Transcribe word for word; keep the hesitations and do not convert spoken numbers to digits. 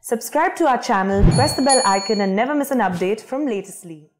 Subscribe to our channel, press the bell icon and never miss an update from Latestly.